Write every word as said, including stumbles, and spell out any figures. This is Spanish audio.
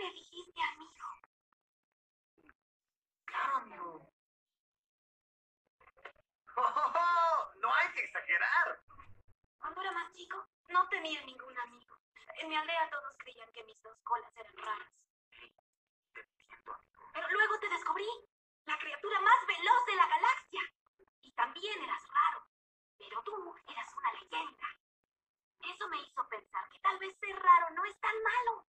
le dijiste amigo? Claro, amigo. ¡Oh, oh, oh! No hay que exagerar. Cuando era más chico, no tenía ningún amigo. En mi aldea todos creían que mis dos colas eran raras. Te entiendo, amigo. Pero luego te descubrí, la criatura más veloz de la galaxia. Y también eras raro. Pero tú eras una leyenda. Eso me hizo pensar que tal vez ser raro no es tan malo.